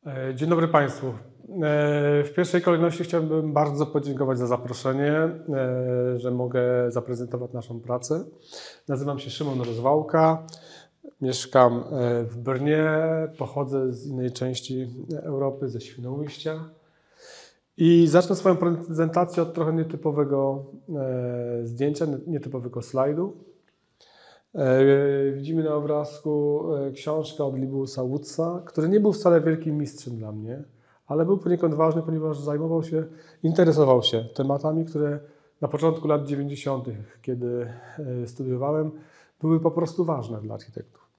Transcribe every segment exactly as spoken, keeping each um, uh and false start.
Dzień dobry Państwu. W pierwszej kolejności chciałbym bardzo podziękować za zaproszenie, że mogę zaprezentować naszą pracę. Nazywam się Szymon Rozwałka, mieszkam w Brnie, pochodzę z innej części Europy, ze Świnoujścia. I zacznę swoją prezentację od trochę nietypowego zdjęcia, nietypowego slajdu. Widzimy na obrazku książkę od Libusa Woodsa, który nie był wcale wielkim mistrzem dla mnie, ale był poniekąd ważny, ponieważ zajmował się, interesował się tematami, które na początku lat dziewięćdziesiątych, kiedy studiowałem, były po prostu ważne dla architektów.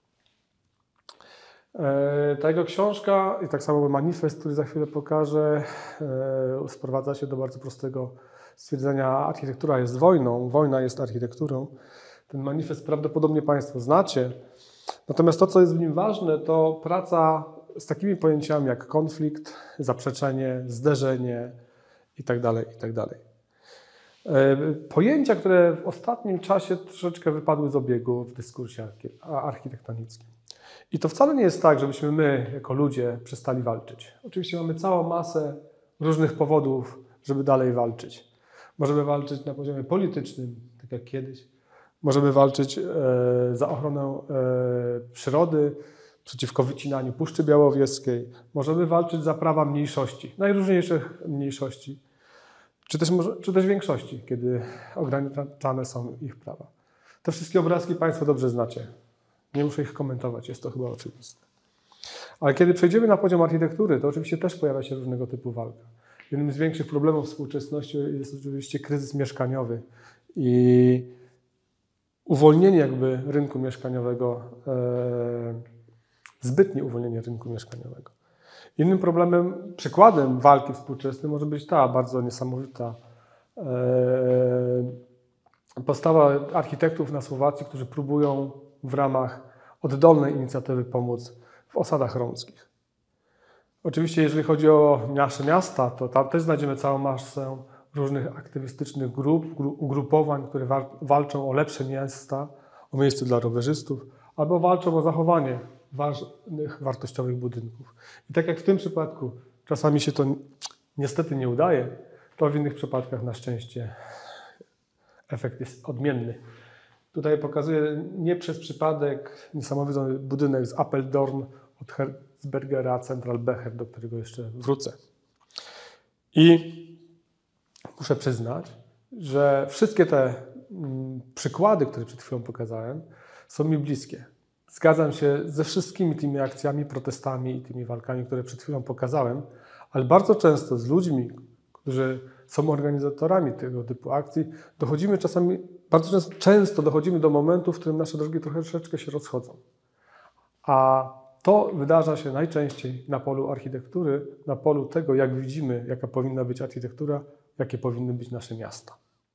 Ta jego książka i tak samo manifest, który za chwilę pokażę, sprowadza się do bardzo prostego stwierdzenia: architektura jest wojną, wojna jest architekturą. Ten manifest prawdopodobnie Państwo znacie. Natomiast to, co jest w nim ważne, to praca z takimi pojęciami jak konflikt, zaprzeczenie, zderzenie itd. itd. Pojęcia, które w ostatnim czasie troszeczkę wypadły z obiegu w dyskursie architektonickim. I to wcale nie jest tak, żebyśmy my, jako ludzie, przestali walczyć. Oczywiście mamy całą masę różnych powodów, żeby dalej walczyć. Możemy walczyć na poziomie politycznym, tak jak kiedyś. Możemy walczyć e, za ochronę e, przyrody, przeciwko wycinaniu Puszczy Białowieskiej. Możemy walczyć za prawa mniejszości, najróżniejszych mniejszości, czy też, czy też większości, kiedy ograniczane są ich prawa. Te wszystkie obrazki Państwo dobrze znacie. Nie muszę ich komentować, jest to chyba oczywiste. Ale kiedy przejdziemy na poziom architektury, to oczywiście też pojawia się różnego typu walka. Jednym z większych problemów współczesności jest oczywiście kryzys mieszkaniowy i uwolnienie jakby rynku mieszkaniowego, e, zbytnie uwolnienie rynku mieszkaniowego. Innym problemem, przykładem walki współczesnej może być ta bardzo niesamowita e, postawa architektów na Słowacji, którzy próbują w ramach oddolnej inicjatywy pomóc w osadach romskich. Oczywiście jeżeli chodzi o nasze miasta, to tam też znajdziemy całą masę różnych aktywistycznych grup, ugrupowań, które walczą o lepsze miasta, o miejsce dla rowerzystów, albo walczą o zachowanie ważnych, wartościowych budynków. I tak jak w tym przypadku czasami się to niestety nie udaje, to w innych przypadkach na szczęście efekt jest odmienny. Tutaj pokazuję nie przez przypadek niesamowity budynek z Apeldoorn od Herzbergera, Central Becher, do którego jeszcze wrócę. I muszę przyznać, że wszystkie te mm, przykłady, które przed chwilą pokazałem, są mi bliskie. Zgadzam się ze wszystkimi tymi akcjami, protestami i tymi walkami, które przed chwilą pokazałem, ale bardzo często z ludźmi, którzy są organizatorami tego typu akcji, dochodzimy czasami, bardzo często, często dochodzimy do momentu, w którym nasze drogi troszeczkę się rozchodzą. A to wydarza się najczęściej na polu architektury, na polu tego, jak widzimy, jaka powinna być architektura, jakie powinny być nasze miasta.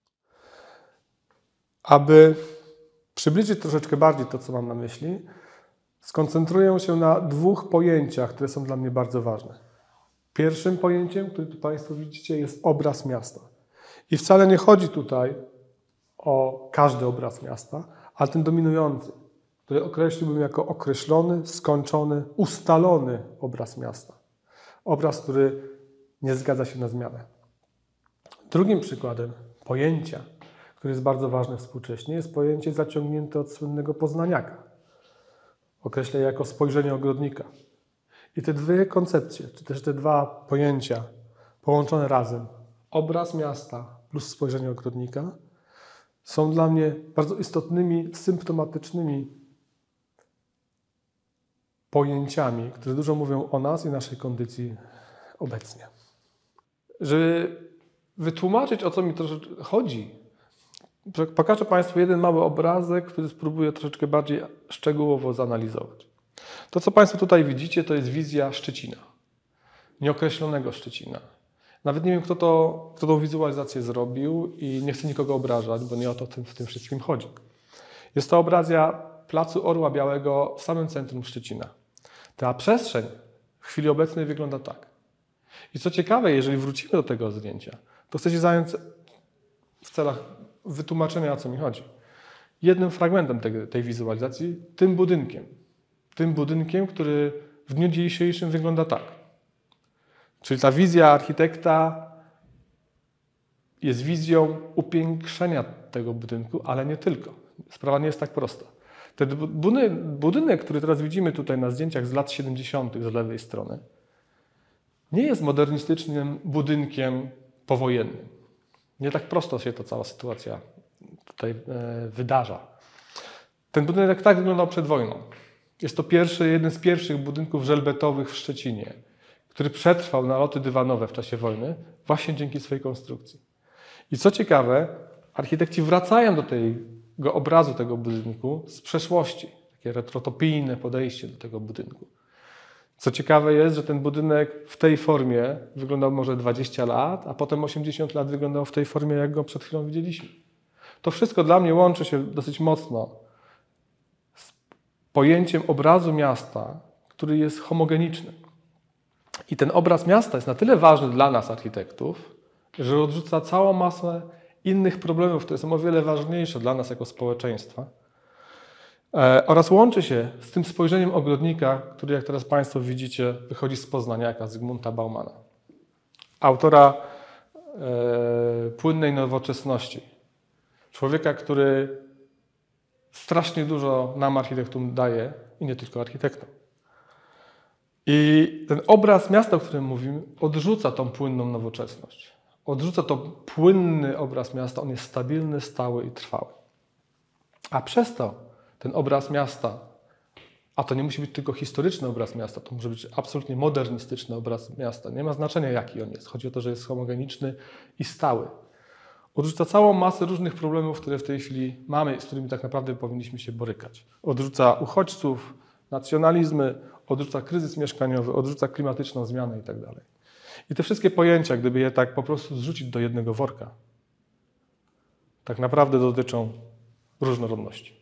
Aby przybliżyć troszeczkę bardziej to, co mam na myśli, skoncentruję się na dwóch pojęciach, które są dla mnie bardzo ważne. Pierwszym pojęciem, które tu Państwo widzicie, jest obraz miasta. I wcale nie chodzi tutaj o każdy obraz miasta, ale ten dominujący, który określiłbym jako określony, skończony, ustalony obraz miasta. Obraz, który nie zgadza się na zmianę. Drugim przykładem pojęcia, które jest bardzo ważne współcześnie, jest pojęcie zaciągnięte od słynnego Poznaniaka. Określę je jako spojrzenie ogrodnika. I te dwie koncepcje, czy też te dwa pojęcia połączone razem, obraz miasta plus spojrzenie ogrodnika, są dla mnie bardzo istotnymi, symptomatycznymi pojęciami, które dużo mówią o nas i naszej kondycji obecnie. Żeby wytłumaczyć, o co mi troszeczkę chodzi, pokażę Państwu jeden mały obrazek, który spróbuję troszeczkę bardziej szczegółowo zanalizować. To, co Państwo tutaj widzicie, to jest wizja Szczecina. Nieokreślonego Szczecina. Nawet nie wiem, kto, to, kto tą wizualizację zrobił i nie chcę nikogo obrażać, bo nie o to w tym, w tym wszystkim chodzi. Jest to obrazja Placu Orła Białego w samym centrum Szczecina. Ta przestrzeń w chwili obecnej wygląda tak. I co ciekawe, jeżeli wrócimy do tego zdjęcia, to chcę się zająć w celach wytłumaczenia, o co mi chodzi, jednym fragmentem tej, tej wizualizacji, tym budynkiem. Tym budynkiem, który w dniu dzisiejszym wygląda tak. Czyli ta wizja architekta jest wizją upiększenia tego budynku, ale nie tylko. Sprawa nie jest tak prosta. Ten budynek, który teraz widzimy tutaj na zdjęciach z lat siedemdziesiątych z lewej strony, nie jest modernistycznym budynkiem powojennym. Nie tak prosto się ta cała sytuacja tutaj wydarza. Ten budynek tak wyglądał przed wojną. Jest to pierwszy, jeden z pierwszych budynków żelbetowych w Szczecinie, który przetrwał naloty dywanowe w czasie wojny właśnie dzięki swojej konstrukcji. I co ciekawe, architekci wracają do tego obrazu tego budynku z przeszłości. Takie retrotopijne podejście do tego budynku. Co ciekawe jest, że ten budynek w tej formie wyglądał może dwadzieścia lat, a potem osiemdziesiąt lat wyglądał w tej formie, jak go przed chwilą widzieliśmy. To wszystko dla mnie łączy się dosyć mocno z pojęciem obrazu miasta, który jest homogeniczny. I ten obraz miasta jest na tyle ważny dla nas, architektów, że odrzuca całą masę innych problemów, które są o wiele ważniejsze dla nas jako społeczeństwa. E, oraz łączy się z tym spojrzeniem ogrodnika, który, jak teraz Państwo widzicie, wychodzi z Poznaniaka, Zygmunta Baumana. Autora e, płynnej nowoczesności. Człowieka, który strasznie dużo nam, architektom, daje i nie tylko architektom. I ten obraz miasta, o którym mówimy, odrzuca tą płynną nowoczesność. Odrzuca to płynny obraz miasta, on jest stabilny, stały i trwały. A przez to ten obraz miasta, a to nie musi być tylko historyczny obraz miasta, to może być absolutnie modernistyczny obraz miasta. Nie ma znaczenia, jaki on jest. Chodzi o to, że jest homogeniczny i stały. Odrzuca całą masę różnych problemów, które w tej chwili mamy i z którymi tak naprawdę powinniśmy się borykać. Odrzuca uchodźców, nacjonalizmy, odrzuca kryzys mieszkaniowy, odrzuca klimatyczną zmianę i tak dalej. I te wszystkie pojęcia, gdyby je tak po prostu zrzucić do jednego worka, tak naprawdę dotyczą różnorodności.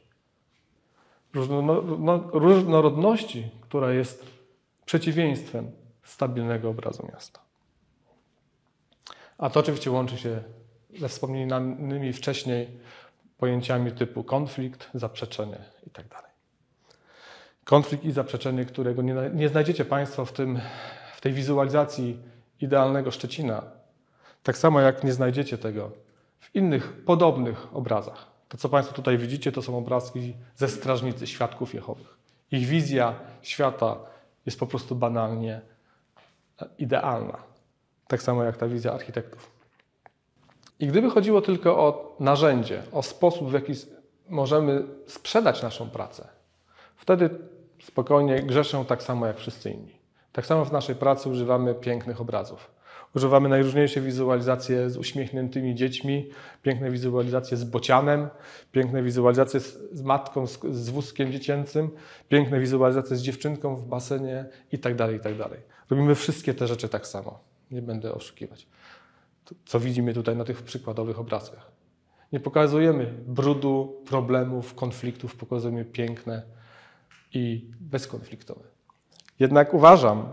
Różnorodności, która jest przeciwieństwem stabilnego obrazu miasta. A to oczywiście łączy się ze wspomnianymi wcześniej pojęciami typu konflikt, zaprzeczenie i tak dalej. Konflikt i zaprzeczenie, którego nie, nie znajdziecie Państwo w, tym, w tej wizualizacji idealnego Szczecina, tak samo jak nie znajdziecie tego w innych podobnych obrazach. To, co Państwo tutaj widzicie, to są obrazki ze strażnicy, świadków Jehowych. Ich wizja świata jest po prostu banalnie idealna. Tak samo jak ta wizja architektów. I gdyby chodziło tylko o narzędzie, o sposób, w jaki możemy sprzedać naszą pracę, wtedy spokojnie grzeszę tak samo jak wszyscy inni. Tak samo w naszej pracy używamy pięknych obrazów. Używamy najróżniejsze wizualizacje z uśmiechniętymi dziećmi, piękne wizualizacje z bocianem, piękne wizualizacje z, z matką, z, z wózkiem dziecięcym, piękne wizualizacje z dziewczynką w basenie i tak dalej, i tak dalej. Robimy wszystkie te rzeczy tak samo. Nie będę oszukiwać. To, co widzimy tutaj na tych przykładowych obrazkach. Nie pokazujemy brudu, problemów, konfliktów, pokazujemy piękne i bezkonfliktowe. Jednak uważam,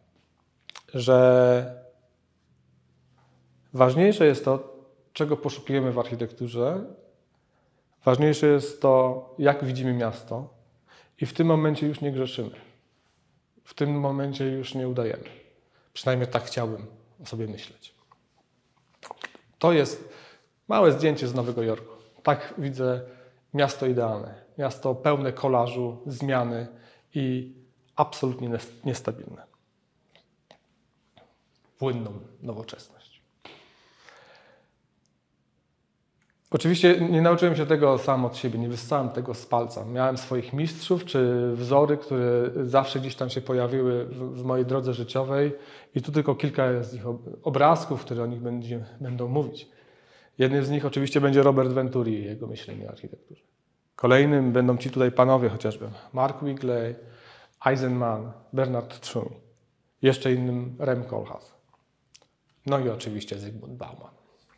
że ważniejsze jest to, czego poszukujemy w architekturze. Ważniejsze jest to, jak widzimy miasto i w tym momencie już nie grzeszymy. W tym momencie już nie udajemy. Przynajmniej tak chciałbym o sobie myśleć. To jest małe zdjęcie z Nowego Jorku. Tak widzę miasto idealne. Miasto pełne kolażu, zmiany i absolutnie niestabilne. Płynną nowoczesność. Oczywiście nie nauczyłem się tego sam od siebie, nie wyssałem tego z palca. Miałem swoich mistrzów czy wzory, które zawsze gdzieś tam się pojawiły w, w mojej drodze życiowej i tu tylko kilka z nich obrazków, które o nich będzie, będą mówić. Jednym z nich oczywiście będzie Robert Venturi i jego myślenie o architekturze. Kolejnym będą ci tutaj panowie chociażby Mark Wigley, Eisenman, Bernard True. Jeszcze innym Rem Koolhaas. No i oczywiście Zygmunt Bauman,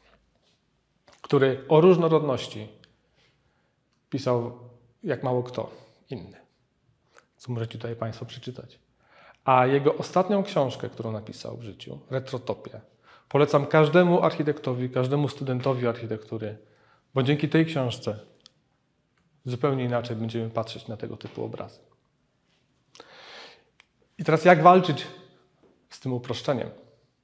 który o różnorodności pisał jak mało kto inny, co możecie tutaj Państwo przeczytać. A jego ostatnią książkę, którą napisał w życiu, Retrotopię, polecam każdemu architektowi, każdemu studentowi architektury, bo dzięki tej książce zupełnie inaczej będziemy patrzeć na tego typu obrazy. I teraz jak walczyć z tym uproszczeniem?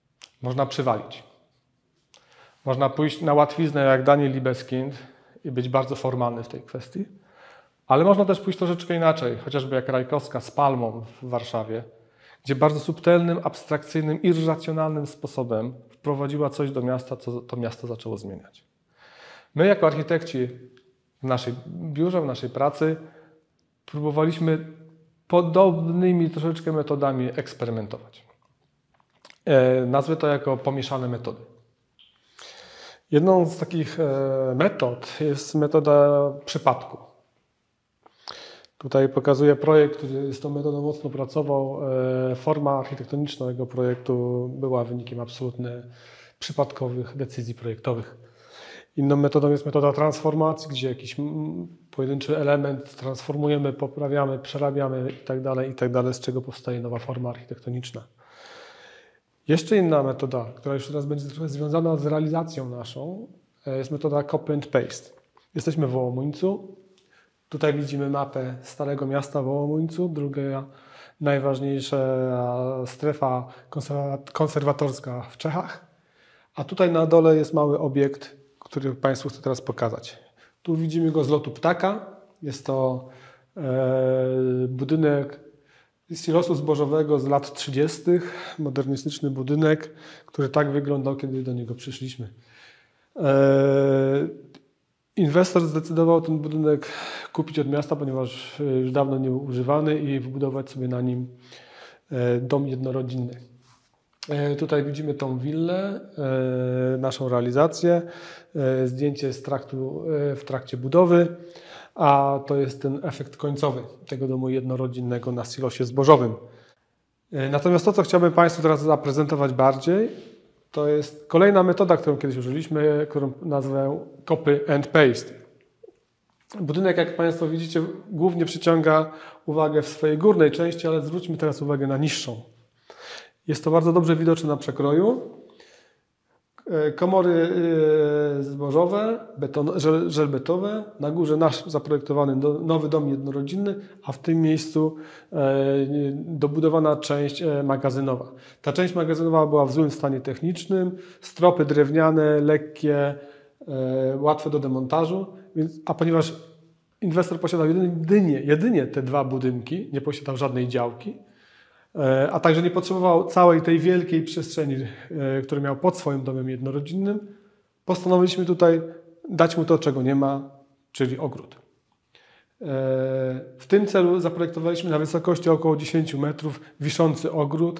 można przywalić. Można pójść na łatwiznę jak Daniel Libeskind i być bardzo formalny w tej kwestii, ale można też pójść troszeczkę inaczej, chociażby jak Rajkowska z Palmą w Warszawie, gdzie bardzo subtelnym, abstrakcyjnym, irracjonalnym sposobem wprowadziła coś do miasta, co to miasto zaczęło zmieniać. My jako architekci w naszej biurze, w naszej pracy próbowaliśmy podobnymi troszeczkę metodami eksperymentować. E, nazwę to jako pomieszane metody. Jedną z takich e, metod jest metoda przypadku. Tutaj pokazuję projekt, który z tą metodą mocno pracował. E, forma architektoniczna tego projektu była wynikiem absolutnie przypadkowych decyzji projektowych. Inną metodą jest metoda transformacji, gdzie jakiś pojedynczy element transformujemy, poprawiamy, przerabiamy itd., itd., z czego powstaje nowa forma architektoniczna. Jeszcze inna metoda, która już teraz będzie trochę związana z realizacją naszą, jest metoda copy and paste. Jesteśmy w Wołomuńcu. Tutaj widzimy mapę Starego Miasta w Wołomuńcu, druga najważniejsza strefa konserwatorska w Czechach. A tutaj na dole jest mały obiekt, który Państwu chcę teraz pokazać. Tu widzimy go z lotu ptaka. Jest to e, budynek silosu zbożowego z lat trzydziestych. Modernistyczny budynek, który tak wyglądał, kiedy do niego przyszliśmy. E, inwestor zdecydował ten budynek kupić od miasta, ponieważ już dawno nie był używany i wybudować sobie na nim e, dom jednorodzinny. Tutaj widzimy tą willę, naszą realizację, zdjęcie z traktu, w trakcie budowy, a to jest ten efekt końcowy tego domu jednorodzinnego na silosie zbożowym. Natomiast to, co chciałbym Państwu teraz zaprezentować bardziej, to jest kolejna metoda, którą kiedyś użyliśmy, którą nazwę copy and paste. Budynek, jak Państwo widzicie, głównie przyciąga uwagę w swojej górnej części, ale zwróćmy teraz uwagę na niższą. Jest to bardzo dobrze widoczne na przekroju. Komory zbożowe, beton, żelbetowe, na górze nasz zaprojektowany nowy dom jednorodzinny, a w tym miejscu dobudowana część magazynowa. Ta część magazynowa była w złym stanie technicznym, stropy drewniane, lekkie, łatwe do demontażu, więc, a ponieważ inwestor posiadał jedynie, jedynie te dwa budynki, nie posiadał żadnej działki, a także nie potrzebował całej tej wielkiej przestrzeni, którą miał pod swoim domem jednorodzinnym, postanowiliśmy tutaj dać mu to, czego nie ma, czyli ogród. W tym celu zaprojektowaliśmy na wysokości około dziesięć metrów wiszący ogród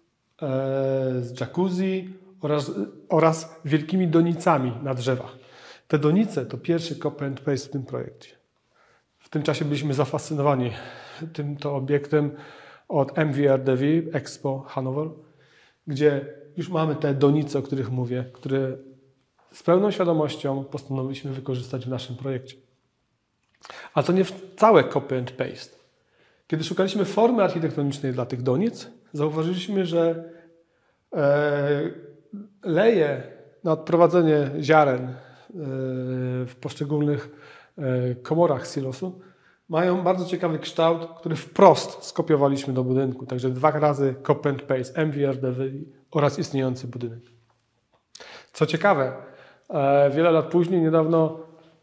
z jacuzzi oraz, oraz wielkimi donicami na drzewach. Te donice to pierwszy copy and paste w tym projekcie. W tym czasie byliśmy zafascynowani tym to obiektem od M V R D V Expo Hanover, gdzie już mamy te donice, o których mówię, które z pełną świadomością postanowiliśmy wykorzystać w naszym projekcie. Ale to nie całe copy and paste. Kiedy szukaliśmy formy architektonicznej dla tych donic, zauważyliśmy, że e, leje na odprowadzenie ziaren e, w poszczególnych e, komorach silosu mają bardzo ciekawy kształt, który wprost skopiowaliśmy do budynku. Także dwa razy copy and paste, M V R D V oraz istniejący budynek. Co ciekawe, wiele lat później, niedawno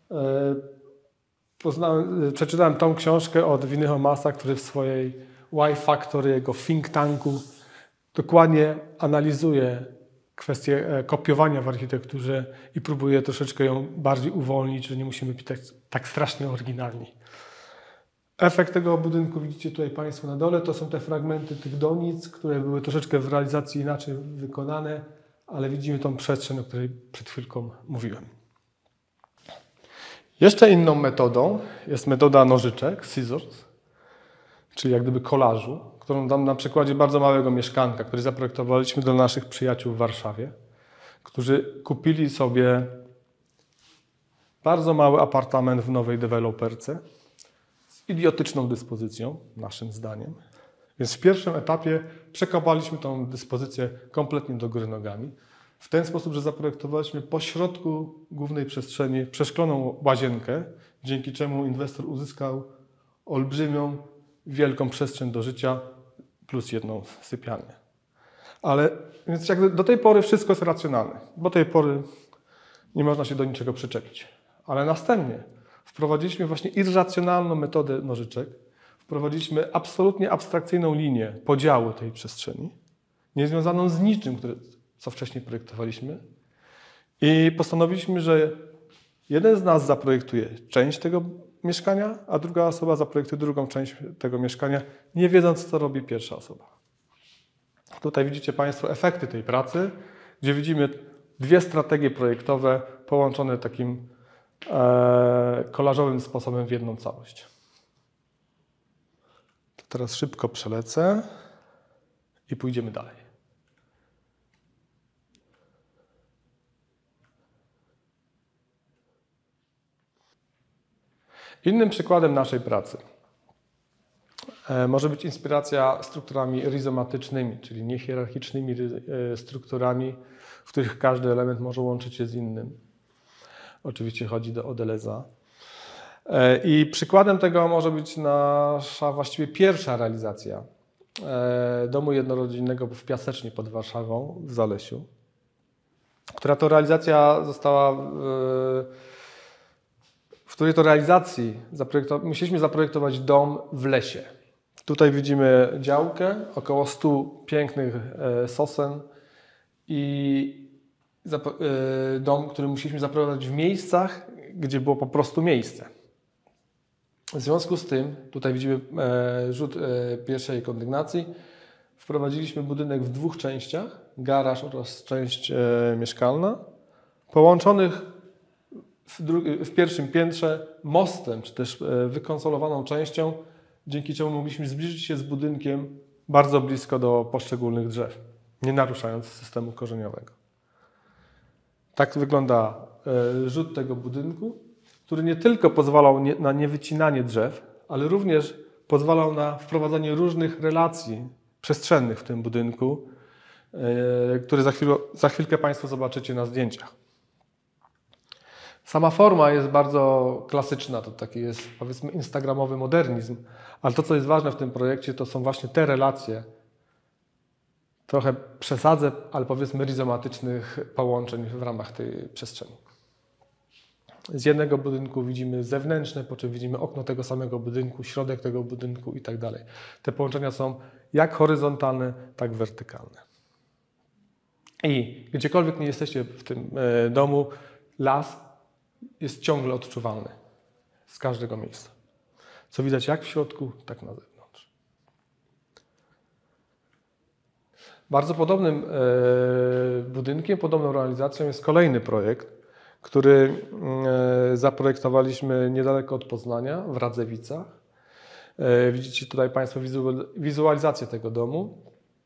poznałem, przeczytałem tą książkę od Vinnyho Masa, który w swojej Y Factory, jego think tanku, dokładnie analizuje kwestię kopiowania w architekturze i próbuje troszeczkę ją bardziej uwolnić, że nie musimy być tak, tak strasznie oryginalni. Efekt tego budynku widzicie tutaj Państwo na dole. To są te fragmenty tych donic, które były troszeczkę w realizacji inaczej wykonane, ale widzimy tą przestrzeń, o której przed chwilką mówiłem. Jeszcze inną metodą jest metoda nożyczek, scissors, czyli jak gdyby kolażu, którą dam na przykładzie bardzo małego mieszkanka, który zaprojektowaliśmy dla naszych przyjaciół w Warszawie, którzy kupili sobie bardzo mały apartament w nowej deweloperce, idiotyczną dyspozycją, naszym zdaniem. Więc w pierwszym etapie przekopaliśmy tą dyspozycję kompletnie do góry nogami. W ten sposób, że zaprojektowaliśmy po środku głównej przestrzeni przeszkloną łazienkę, dzięki czemu inwestor uzyskał olbrzymią, wielką przestrzeń do życia plus jedną sypialnię. Ale więc jakby do tej pory wszystko jest racjonalne. Do tej pory nie można się do niczego przyczepić. Ale następnie wprowadziliśmy właśnie irracjonalną metodę nożyczek, wprowadziliśmy absolutnie abstrakcyjną linię podziału tej przestrzeni, niezwiązaną z niczym, które, co wcześniej projektowaliśmy. I postanowiliśmy, że jeden z nas zaprojektuje część tego mieszkania, a druga osoba zaprojektuje drugą część tego mieszkania, nie wiedząc, co robi pierwsza osoba. Tutaj widzicie Państwo efekty tej pracy, gdzie widzimy dwie strategie projektowe połączone takim e, kolażowym sposobem w jedną całość. To teraz szybko przelecę i pójdziemy dalej. Innym przykładem naszej pracy może być inspiracja strukturami rizomatycznymi, czyli niehierarchicznymi strukturami, w których każdy element może łączyć się z innym. Oczywiście chodzi o Deleuza. I przykładem tego może być nasza właściwie pierwsza realizacja domu jednorodzinnego w Piasecznie pod Warszawą, w Zalesiu, która to realizacja została, w której to realizacji musieliśmy zaprojektować dom w lesie. Tutaj widzimy działkę, około stu pięknych sosen i dom, który musieliśmy zaprojektować w miejscach, gdzie było po prostu miejsce. W związku z tym, tutaj widzimy rzut pierwszej kondygnacji, wprowadziliśmy budynek w dwóch częściach, garaż oraz część mieszkalna, połączonych w, w pierwszym piętrze mostem, czy też wykonsolowaną częścią, dzięki czemu mogliśmy zbliżyć się z budynkiem bardzo blisko do poszczególnych drzew, nie naruszając systemu korzeniowego. Tak wygląda rzut tego budynku, który nie tylko pozwalał na niewycinanie drzew, ale również pozwalał na wprowadzanie różnych relacji przestrzennych w tym budynku, które za, chwilę, za chwilkę Państwo zobaczycie na zdjęciach. Sama forma jest bardzo klasyczna, to taki jest, powiedzmy, instagramowy modernizm, ale to, co jest ważne w tym projekcie, to są właśnie te relacje, trochę przesadzę, ale powiedzmy rizomatycznych połączeń w ramach tej przestrzeni. Z jednego budynku widzimy zewnętrzne, po czym widzimy okno tego samego budynku, środek tego budynku i tak dalej. Te połączenia są jak horyzontalne, tak wertykalne. I gdziekolwiek nie jesteście w tym domu, las jest ciągle odczuwalny z każdego miejsca. Co widać jak w środku, tak na zewnątrz. Bardzo podobnym budynkiem, podobną realizacją jest kolejny projekt, który zaprojektowaliśmy niedaleko od Poznania, w Radzewicach. Widzicie tutaj Państwo wizualizację tego domu.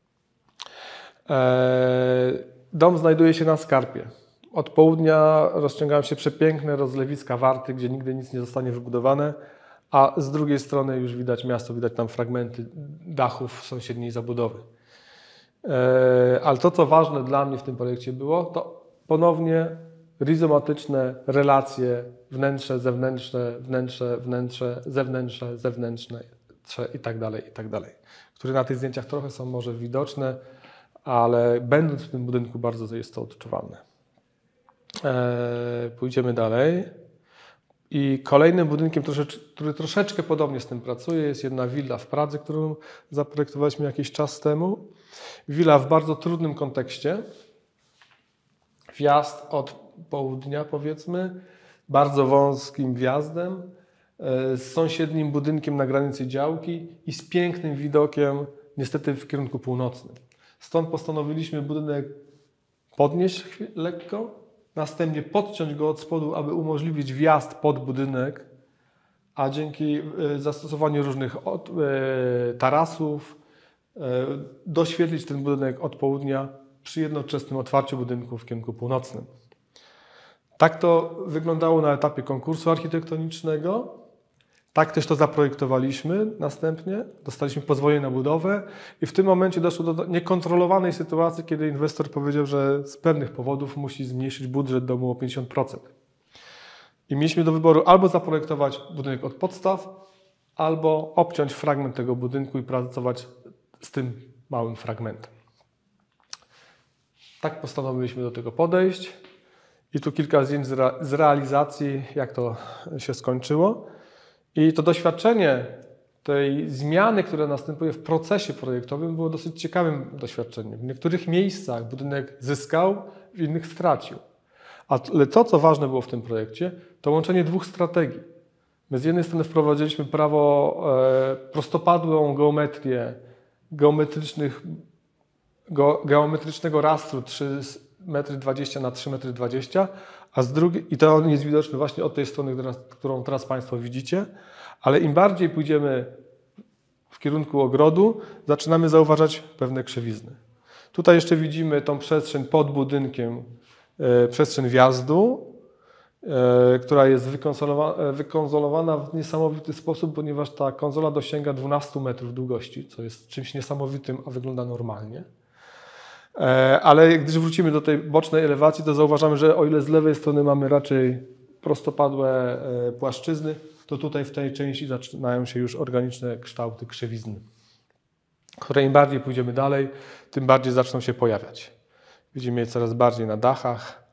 Dom znajduje się na skarpie. Od południa rozciągają się przepiękne rozlewiska Warty, gdzie nigdy nic nie zostanie wybudowane, a z drugiej strony już widać miasto, widać tam fragmenty dachów sąsiedniej zabudowy. Ale to, co ważne dla mnie w tym projekcie było, to ponownie rizomatyczne relacje wnętrze, zewnętrzne, wnętrze, wnętrze, zewnętrzne, zewnętrzne i tak dalej, i tak dalej, które na tych zdjęciach trochę są może widoczne, ale będąc w tym budynku bardzo jest to odczuwalne. Eee, pójdziemy dalej. I kolejnym budynkiem, który troszeczkę podobnie z tym pracuje, jest jedna willa w Pradze, którą zaprojektowaliśmy jakiś czas temu. Willa w bardzo trudnym kontekście. Wjazd od południa, powiedzmy, bardzo wąskim wjazdem, z sąsiednim budynkiem na granicy działki i z pięknym widokiem, niestety w kierunku północnym. Stąd postanowiliśmy budynek podnieść lekko, następnie podciąć go od spodu, aby umożliwić wjazd pod budynek, a dzięki zastosowaniu różnych tarasów doświetlić ten budynek od południa przy jednoczesnym otwarciu budynku w kierunku północnym. Tak to wyglądało na etapie konkursu architektonicznego. Tak też to zaprojektowaliśmy następnie. Dostaliśmy pozwolenie na budowę i w tym momencie doszło do niekontrolowanej sytuacji, kiedy inwestor powiedział, że z pewnych powodów musi zmniejszyć budżet domu o pięćdziesiąt procent. I mieliśmy do wyboru albo zaprojektować budynek od podstaw, albo obciąć fragment tego budynku i pracować z tym małym fragmentem. Tak postanowiliśmy do tego podejść. I tu kilka zdjęć z, re, z realizacji, jak to się skończyło. I to doświadczenie tej zmiany, która następuje w procesie projektowym, było dosyć ciekawym doświadczeniem. W niektórych miejscach budynek zyskał, w innych stracił. Ale to, co ważne było w tym projekcie, to łączenie dwóch strategii. My z jednej strony wprowadziliśmy prawo e, prostopadłą geometrię geometrycznych, ge, geometrycznego rastru trzy metry dwadzieścia na trzy metry dwadzieścia, a z drugiej, i to on jest widoczny właśnie od tej strony, którą teraz Państwo widzicie, ale im bardziej pójdziemy w kierunku ogrodu, zaczynamy zauważać pewne krzywizny. Tutaj jeszcze widzimy tą przestrzeń pod budynkiem, e, przestrzeń wjazdu, e, która jest wykonsolowa wykonsolowana w niesamowity sposób, ponieważ ta konsola dosięga dwanaście metrów długości, co jest czymś niesamowitym, a wygląda normalnie. E, ale gdy wrócimy do tej bocznej elewacji, to zauważamy, że o ile z lewej strony mamy raczej prostopadłe e, płaszczyzny, to tutaj w tej części zaczynają się już organiczne kształty krzywizny, które im bardziej pójdziemy dalej, tym bardziej zaczną się pojawiać. Widzimy je coraz bardziej na dachach,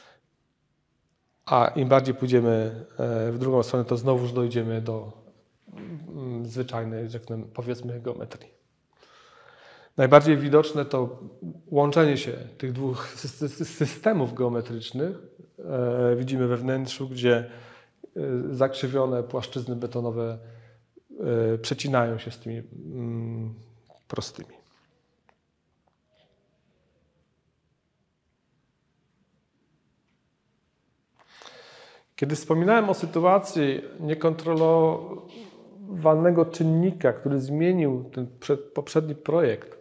a im bardziej pójdziemy w drugą stronę, to znowuż dojdziemy do zwyczajnej, powiedzmy, geometrii. Najbardziej widoczne to łączenie się tych dwóch systemów geometrycznych. Widzimy we wnętrzu, gdzie zakrzywione płaszczyzny betonowe przecinają się z tymi prostymi. Kiedy wspominałem o sytuacji niekontrolowanego czynnika, który zmienił ten poprzedni projekt,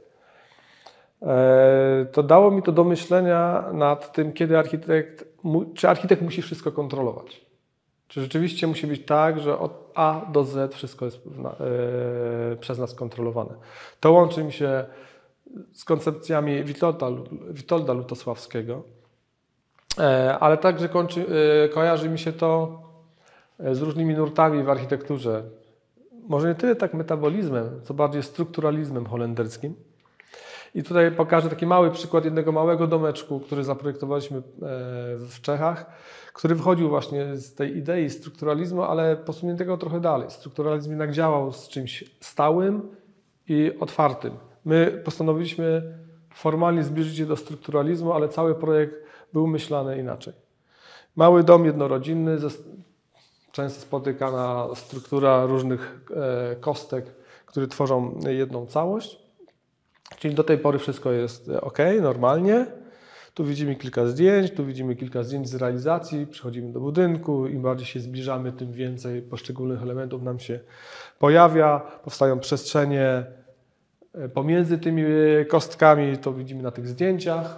to dało mi to do myślenia nad tym, kiedy architekt, czy architekt musi wszystko kontrolować. Czy rzeczywiście musi być tak, że od A do Z wszystko jest przez nas kontrolowane. To łączy mi się z koncepcjami Witolda, Witolda Lutosławskiego, ale także kończy, kojarzy mi się to z różnymi nurtami w architekturze. Może nie tyle tak metabolizmem, co bardziej strukturalizmem holenderskim. I tutaj pokażę taki mały przykład jednego małego domeczku, który zaprojektowaliśmy w Czechach, który wychodził właśnie z tej idei strukturalizmu, ale posuniętego trochę dalej. Strukturalizm jednak działał z czymś stałym i otwartym. My postanowiliśmy formalnie zbliżyć się do strukturalizmu, ale cały projekt był myślany inaczej. Mały dom jednorodzinny, często spotykana struktura różnych kostek, które tworzą jedną całość. Czyli do tej pory wszystko jest ok, normalnie. Tu widzimy kilka zdjęć, tu widzimy kilka zdjęć z realizacji, przechodzimy do budynku, im bardziej się zbliżamy, tym więcej poszczególnych elementów nam się pojawia, powstają przestrzenie pomiędzy tymi kostkami, to widzimy na tych zdjęciach.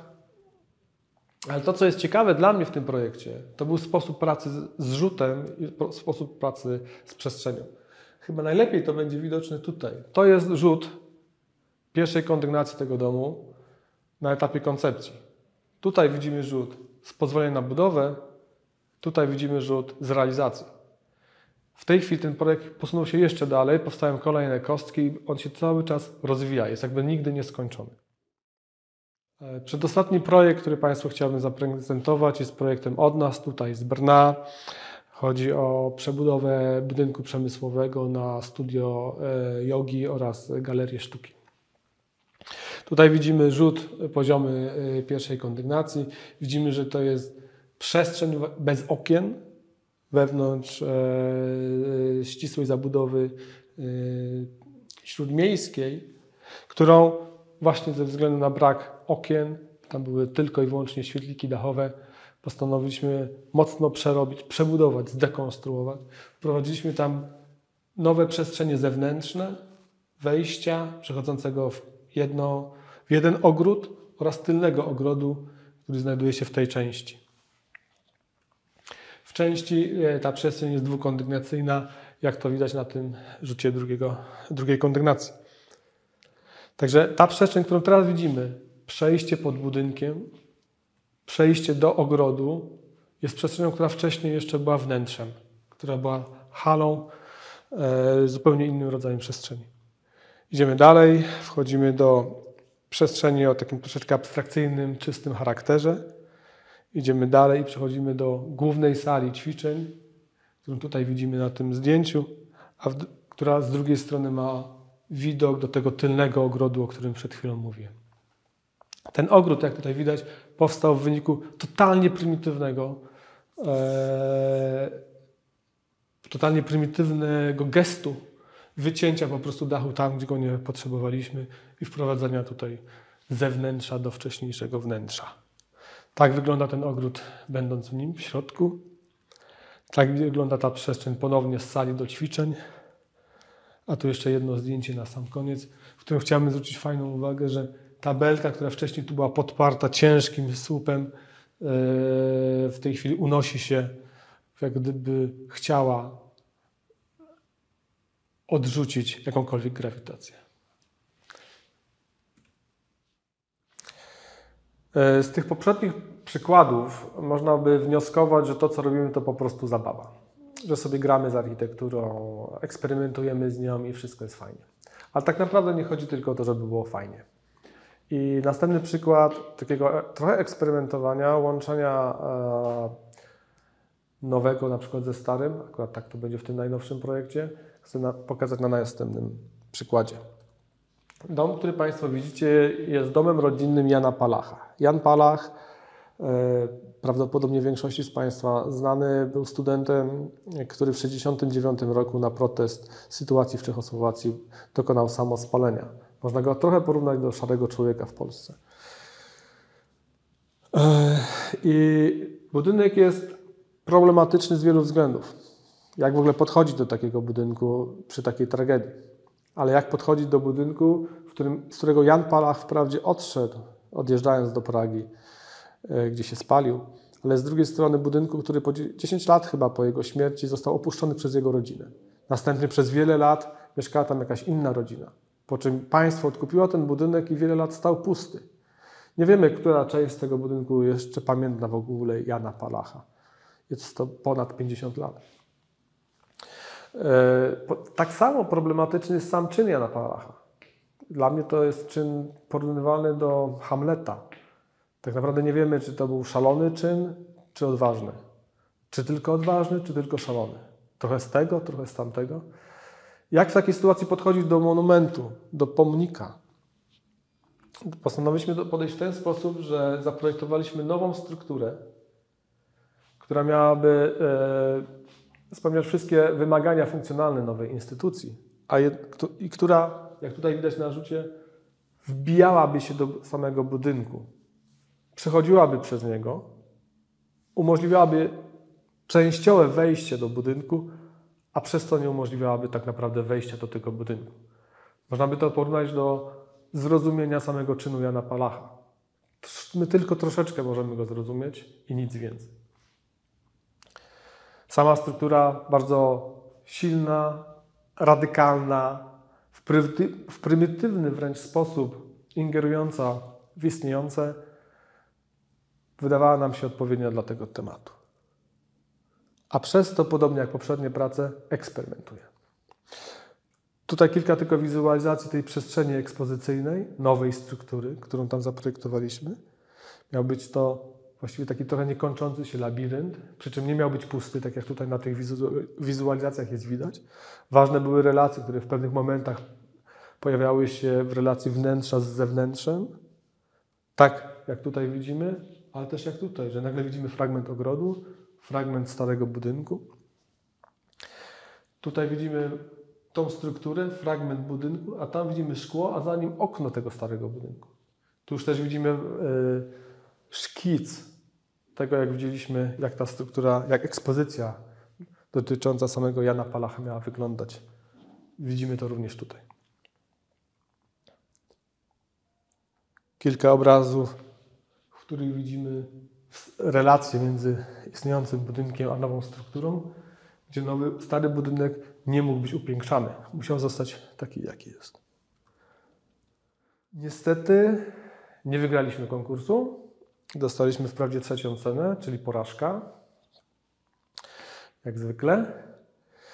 Ale to, co jest ciekawe dla mnie w tym projekcie, to był sposób pracy z rzutem i sposób pracy z przestrzenią. Chyba najlepiej to będzie widoczne tutaj. To jest rzut pierwszej kondygnacji tego domu na etapie koncepcji. Tutaj widzimy rzut z pozwolenia na budowę, tutaj widzimy rzut z realizacji. W tej chwili ten projekt posunął się jeszcze dalej, powstają kolejne kostki i on się cały czas rozwija, jest jakby nigdy nieskończony. Przedostatni projekt, który Państwu chciałbym zaprezentować, jest projektem od nas, tutaj z Brna. Chodzi o przebudowę budynku przemysłowego na studio jogi oraz galerię sztuki. Tutaj widzimy rzut poziomy pierwszej kondygnacji. Widzimy, że to jest przestrzeń bez okien wewnątrz ścisłej zabudowy śródmiejskiej, którą właśnie ze względu na brak okien, tam były tylko i wyłącznie świetliki dachowe, postanowiliśmy mocno przerobić, przebudować, zdekonstruować. Wprowadziliśmy tam nowe przestrzenie zewnętrzne, wejścia przechodzącego w, jedno, w jeden ogród oraz tylnego ogrodu, który znajduje się w tej części. W części ta przestrzeń jest dwukondygnacyjna, jak to widać na tym rzucie drugiego, drugiej kondygnacji. Także ta przestrzeń, którą teraz widzimy, przejście pod budynkiem, przejście do ogrodu, jest przestrzenią, która wcześniej jeszcze była wnętrzem, która była halą, e, zupełnie innym rodzajem przestrzeni. Idziemy dalej, wchodzimy do przestrzeni o takim troszeczkę abstrakcyjnym, czystym charakterze. Idziemy dalej i przechodzimy do głównej sali ćwiczeń, którą tutaj widzimy na tym zdjęciu, a w, która z drugiej strony ma widok do tego tylnego ogrodu, o którym przed chwilą mówiłem. Ten ogród, jak tutaj widać, powstał w wyniku totalnie prymitywnego, e, totalnie prymitywnego gestu wycięcia po prostu dachu tam, gdzie go nie potrzebowaliśmy i wprowadzenia tutaj zewnętrza do wcześniejszego wnętrza. Tak wygląda ten ogród, będąc w nim, w środku. Tak wygląda ta przestrzeń ponownie z sali do ćwiczeń. A tu jeszcze jedno zdjęcie na sam koniec, w którym chciałem zwrócić fajną uwagę, że ta belka, która wcześniej tu była podparta ciężkim słupem, w tej chwili unosi się, jak gdyby chciała odrzucić jakąkolwiek grawitację. Z tych poprzednich przykładów można by wnioskować, że to, co robimy, to po prostu zabawa. Że sobie gramy z architekturą, eksperymentujemy z nią i wszystko jest fajnie. Ale tak naprawdę nie chodzi tylko o to, żeby było fajnie. I następny przykład takiego trochę eksperymentowania, łączenia nowego na przykład ze starym, akurat tak to będzie w tym najnowszym projekcie, chcę na, pokazać na następnym przykładzie. Dom, który Państwo widzicie, jest domem rodzinnym Jana Palacha. Jan Palach, e, prawdopodobnie większości z Państwa znany, był studentem, który w tysiąc dziewięćset sześćdziesiątym dziewiątym roku na protest sytuacji w Czechosłowacji dokonał samospalenia. Można go trochę porównać do Szarego Człowieka w Polsce. E, I budynek jest problematyczny z wielu względów. Jak w ogóle podchodzić do takiego budynku przy takiej tragedii? Ale jak podchodzić do budynku, w którym, z którego Jan Palach wprawdzie odszedł, odjeżdżając do Pragi, gdzie się spalił, ale z drugiej strony budynku, który po dziesięć lat chyba po jego śmierci został opuszczony przez jego rodzinę. Następnie przez wiele lat mieszkała tam jakaś inna rodzina, po czym państwo odkupiło ten budynek i wiele lat stał pusty. Nie wiemy, która część z tego budynku jeszcze pamięta w ogóle Jana Palacha. Jest to ponad pięćdziesiąt lat. Tak samo problematyczny jest sam czyn Jana Palacha. Dla mnie to jest czyn porównywalny do Hamleta. Tak naprawdę nie wiemy, czy to był szalony czyn, czy odważny. Czy tylko odważny, czy tylko szalony. Trochę z tego, trochę z tamtego. Jak w takiej sytuacji podchodzić do monumentu, do pomnika? Postanowiliśmy podejść w ten sposób, że zaprojektowaliśmy nową strukturę, która miałaby e, spełniać wszystkie wymagania funkcjonalne nowej instytucji, a je, i która, jak tutaj widać na rzucie, wbijałaby się do samego budynku, przechodziłaby przez niego, umożliwiałaby częściowe wejście do budynku, a przez to nie umożliwiałaby tak naprawdę wejścia do tego budynku. Można by to porównać do zrozumienia samego czynu Jana Palacha. My tylko troszeczkę możemy go zrozumieć i nic więcej. Sama struktura bardzo silna, radykalna, w, pryty, w prymitywny wręcz sposób ingerująca w istniejące, wydawała nam się odpowiednia dla tego tematu. A przez to, podobnie jak poprzednie prace, eksperymentuje. Tutaj kilka tylko wizualizacji tej przestrzeni ekspozycyjnej, nowej struktury, którą tam zaprojektowaliśmy. Miał być to właściwie taki trochę niekończący się labirynt, przy czym nie miał być pusty, tak jak tutaj na tych wizualizacjach jest widać. Ważne były relacje, które w pewnych momentach pojawiały się w relacji wnętrza z zewnętrzem. Tak jak tutaj widzimy, ale też jak tutaj, że nagle widzimy fragment ogrodu, fragment starego budynku. Tutaj widzimy tą strukturę, fragment budynku, a tam widzimy szkło, a za nim okno tego starego budynku. Tu już też widzimy yy, szkic tego, jak widzieliśmy, jak ta struktura, jak ekspozycja dotycząca samego Jana Palacha miała wyglądać. Widzimy to również tutaj. Kilka obrazów, w których widzimy relacje między istniejącym budynkiem a nową strukturą, gdzie nowy, stary budynek nie mógł być upiększany. Musiał zostać taki, jaki jest. Niestety nie wygraliśmy konkursu. Dostaliśmy wprawdzie trzecią cenę, czyli porażka. Jak zwykle.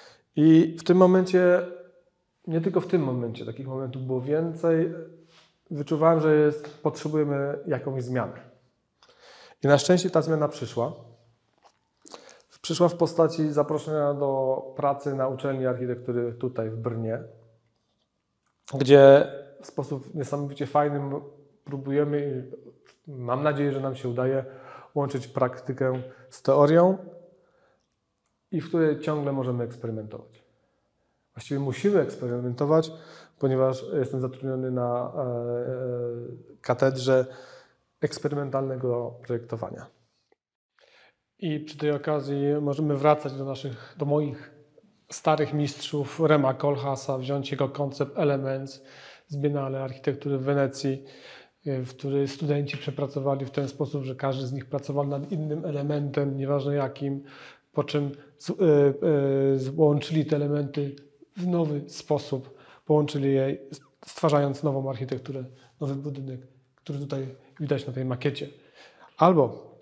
I w tym momencie, nie tylko w tym momencie, takich momentów było więcej, wyczuwałem, że jest, potrzebujemy jakąś zmianę. I na szczęście ta zmiana przyszła. Przyszła w postaci zaproszenia do pracy na uczelni architektury tutaj w Brnie, gdzie w sposób niesamowicie fajny próbujemy, i mam nadzieję, że nam się udaje, łączyć praktykę z teorią i w której ciągle możemy eksperymentować. Właściwie musimy eksperymentować, ponieważ jestem zatrudniony na e, katedrze eksperymentalnego projektowania. I przy tej okazji możemy wracać do naszych, do moich starych mistrzów, Rema Koolhaasa, wziąć jego koncept Elements z Biennale Architektury w Wenecji, w który studenci przepracowali w ten sposób, że każdy z nich pracował nad innym elementem, nieważne jakim, po czym z, y, y, złączyli te elementy w nowy sposób, połączyli je, stwarzając nową architekturę, nowy budynek, który tutaj widać na tej makiecie. Albo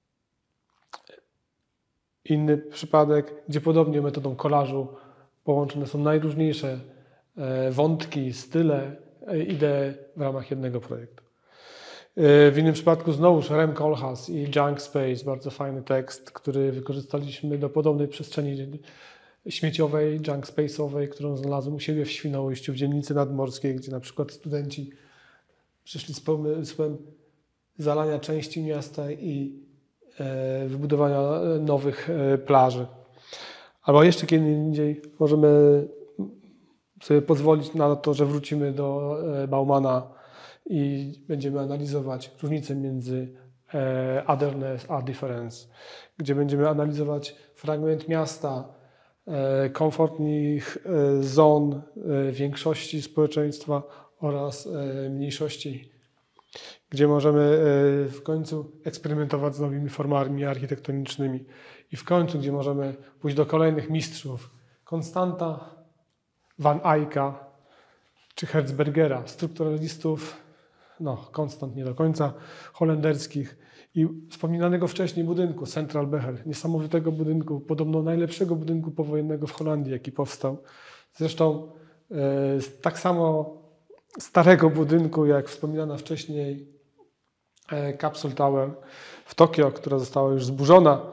inny przypadek, gdzie podobnie metodą kolażu połączone są najróżniejsze wątki, style, idee w ramach jednego projektu. W innym przypadku znowuż Rem Koolhaas i Junk Space, bardzo fajny tekst, który wykorzystaliśmy do podobnej przestrzeni śmieciowej, junk space'owej, którą znalazłem u siebie w Świnoujściu, w dzielnicy nadmorskiej, gdzie na przykład studenci przyszli z pomysłem zalania części miasta i wybudowania nowych plaży. Albo jeszcze kiedy indziej możemy sobie pozwolić na to, że wrócimy do Baumana i będziemy analizować różnice między otherness a difference, gdzie będziemy analizować fragment miasta, komfortnych zon większości społeczeństwa oraz mniejszości, gdzie możemy w końcu eksperymentować z nowymi formami architektonicznymi i w końcu, gdzie możemy pójść do kolejnych mistrzów, Konstanta, Van Eycka czy Herzbergera, strukturalistów, no Konstant nie do końca, holenderskich i wspominanego wcześniej budynku Central Becher, niesamowitego budynku, podobno najlepszego budynku powojennego w Holandii, jaki powstał. Zresztą e, tak samo starego budynku, jak wspominana wcześniej e, Capsule Tower w Tokio, która została już zburzona,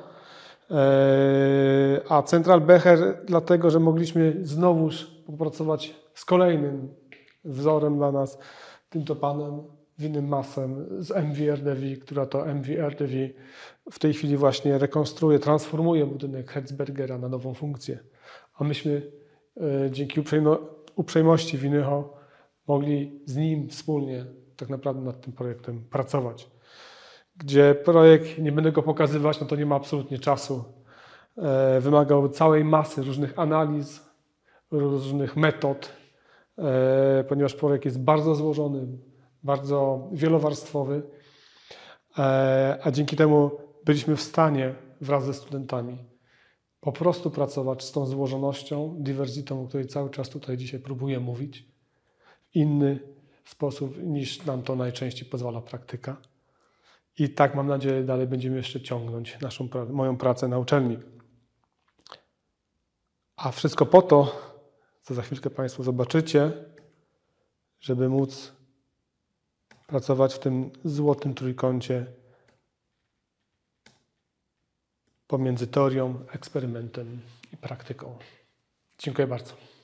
e, a Central Becher dlatego, że mogliśmy znowuż popracować z kolejnym wzorem dla nas, tym to panem Winnym Massem z M V R D V, która to M V R D V w tej chwili właśnie rekonstruuje, transformuje budynek Herzbergera na nową funkcję. A myśmy e, dzięki uprzejmo, uprzejmości Winyho mogli z nim wspólnie tak naprawdę nad tym projektem pracować. Gdzie projekt, nie będę go pokazywać, no to nie ma absolutnie czasu. E, wymagał całej masy różnych analiz, różnych metod, e, ponieważ projekt jest bardzo złożony, bardzo wielowarstwowy, e, a dzięki temu byliśmy w stanie wraz ze studentami po prostu pracować z tą złożonością, dywersitą, o której cały czas tutaj dzisiaj próbuję mówić, w inny sposób niż nam to najczęściej pozwala praktyka. I tak mam nadzieję dalej będziemy jeszcze ciągnąć naszą, moją pracę na uczelni. A wszystko po to, co za chwilkę Państwo zobaczycie, żeby móc pracować w tym złotym trójkącie pomiędzy teorią, eksperymentem i praktyką. Dziękuję bardzo.